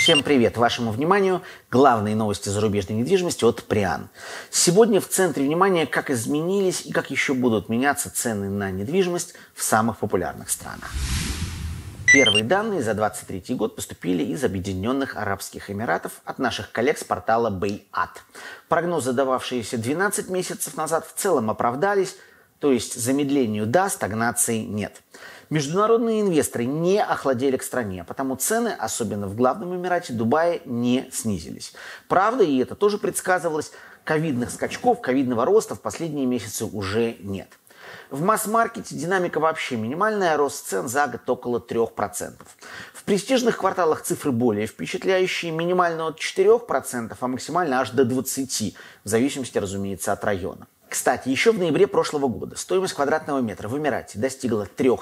Всем привет! Вашему вниманию главные новости зарубежной недвижимости от Приан. Сегодня в центре внимания, как изменились и как еще будут меняться цены на недвижимость в самых популярных странах. Первые данные за 2023 год поступили из Объединенных Арабских Эмиратов от наших коллег с портала Bayat. Прогнозы, дававшиеся 12 месяцев назад, в целом оправдались, то есть замедлению да, стагнации нет. Международные инвесторы не охладели к стране, потому цены, особенно в главном Эмирате Дубае, не снизились. Правда, и это тоже предсказывалось, ковидных скачков, ковидного роста в последние месяцы уже нет. В масс-маркете динамика вообще минимальная, рост цен за год около 3%. В престижных кварталах цифры более впечатляющие, минимально от 4%, а максимально аж до 20%, в зависимости, разумеется, от района. Кстати, еще в ноябре прошлого года стоимость квадратного метра в Эмирате достигла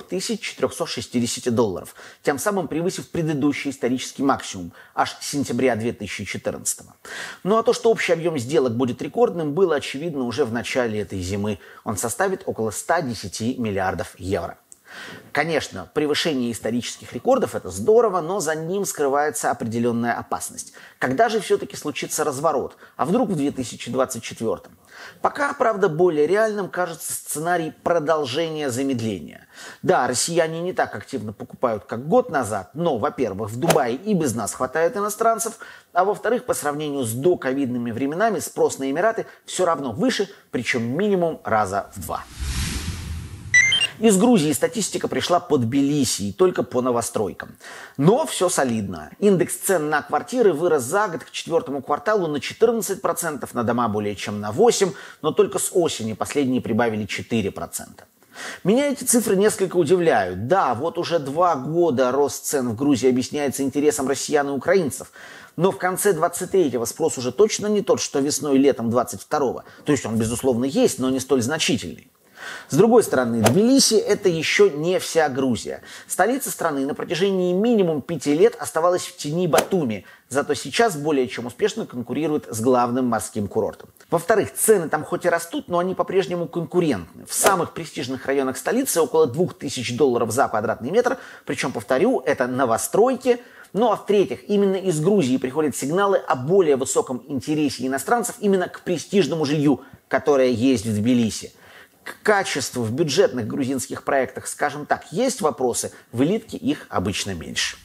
$3460, тем самым превысив предыдущий исторический максимум, аж с сентября 2014. Ну а то, что общий объем сделок будет рекордным, было очевидно уже в начале этой зимы. Он составит около 110 миллиардов евро. Конечно, превышение исторических рекордов – это здорово, но за ним скрывается определенная опасность. Когда же все-таки случится разворот? А вдруг в 2024? Пока, правда, более реальным кажется сценарий продолжения замедления. Да, россияне не так активно покупают, как год назад, но, во-первых, в Дубае и без нас хватает иностранцев, а во-вторых, по сравнению с доковидными временами спрос на Эмираты все равно выше, причем минимум раза в 2. Из Грузии статистика пришла по Тбилиси и только по новостройкам. Но все солидно. Индекс цен на квартиры вырос за год к четвертому кварталу на 14%, на дома более чем на 8%, но только с осени последние прибавили 4%. Меня эти цифры несколько удивляют. Да, вот уже 2 года рост цен в Грузии объясняется интересом россиян и украинцев. Но в конце 23-го спрос уже точно не тот, что весной и летом 22-го. То есть он, безусловно, есть, но не столь значительный. С другой стороны, Тбилиси – это еще не вся Грузия. Столица страны на протяжении минимум 5 лет оставалась в тени Батуми, зато сейчас более чем успешно конкурирует с главным морским курортом. Во-вторых, цены там хоть и растут, но они по-прежнему конкурентны. В самых престижных районах столицы около $2000 за квадратный метр, причем, повторю, это новостройки. Ну а в-третьих, именно из Грузии приходят сигналы о более высоком интересе иностранцев именно к престижному жилью, которое есть в Тбилиси. К качеству в бюджетных грузинских проектах, скажем так, есть вопросы, в элитке их обычно меньше.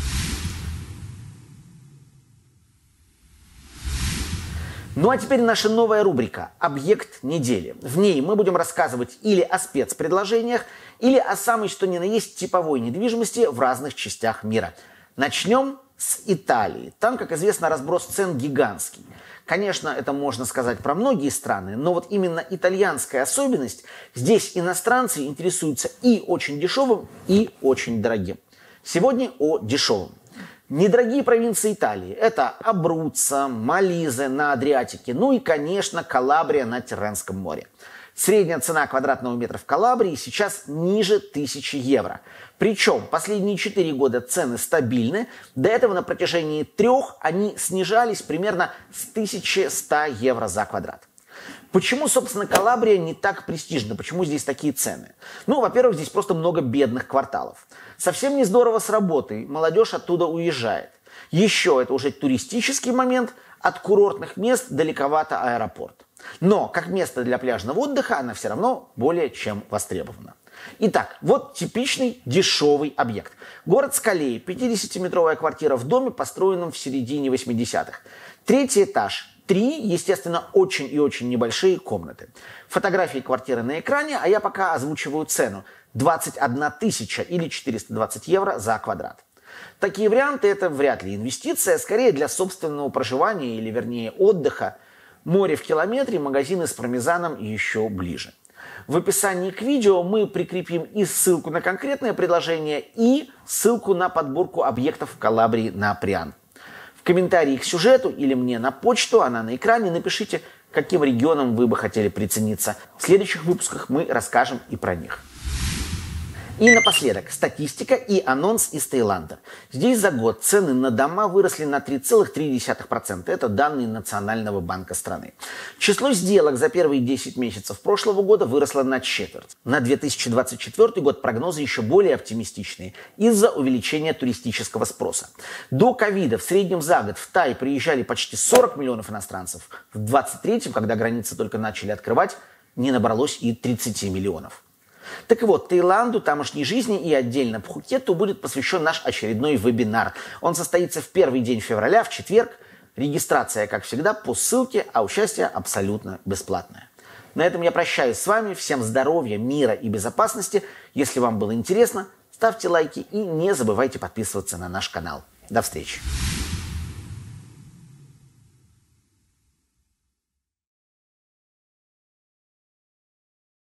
Ну а теперь наша новая рубрика «Объект недели». В ней мы будем рассказывать или о спецпредложениях, или о самой что ни на есть типовой недвижимости в разных частях мира. Начнем с Италии. Там, как известно, разброс цен гигантский. Конечно, это можно сказать про многие страны, но вот именно итальянская особенность – здесь иностранцы интересуются и очень дешевым, и очень дорогим. Сегодня о дешевом. Недорогие провинции Италии – это Абруццо, Молизе на Адриатике, ну и, конечно, Калабрия на Тирренском море. Средняя цена квадратного метра в Калабрии сейчас ниже 1000 евро. Причем последние 4 года цены стабильны. До этого на протяжении 3 они снижались примерно с 1100 евро за квадрат. Почему, собственно, Калабрия не так престижна? Почему здесь такие цены? Ну, во-первых, здесь просто много бедных кварталов. Совсем не здорово с работой. Молодежь оттуда уезжает. Еще это уже туристический момент. От курортных мест далековато аэропорт. Но как место для пляжного отдыха она все равно более чем востребована. Итак, вот типичный дешевый объект. Город Скалеи, 50-метровая квартира в доме, построенном в середине 80-х. 3-й этаж, 3, естественно, очень и очень небольшие комнаты. Фотографии квартиры на экране, а я пока озвучиваю цену. 21 000 или 420 евро за квадрат. Такие варианты – это вряд ли инвестиция, скорее для собственного проживания или, вернее, отдыха. Море в километре, магазины с пармезаном еще ближе. В описании к видео мы прикрепим и ссылку на конкретное предложение, и ссылку на подборку объектов в Калабрии на Приан. В комментарии к сюжету или мне на почту, она на экране, напишите, каким регионам вы бы хотели прицениться. В следующих выпусках мы расскажем и про них. И напоследок, статистика и анонс из Таиланда. Здесь за год цены на дома выросли на 3,3%. Это данные Национального банка страны. Число сделок за первые 10 месяцев прошлого года выросло на четверть. На 2024 год прогнозы еще более оптимистичные из-за увеличения туристического спроса. До ковида в среднем за год в Тай приезжали почти 40 миллионов иностранцев. В 2023, когда границы только начали открывать, не набралось и 30 миллионов. Так вот, Таиланду, тамошней жизни и отдельно Пхукету будет посвящен наш очередной вебинар. Он состоится в первый день февраля, в четверг. Регистрация, как всегда, по ссылке, а участие абсолютно бесплатное. На этом я прощаюсь с вами. Всем здоровья, мира и безопасности. Если вам было интересно, ставьте лайки и не забывайте подписываться на наш канал. До встречи.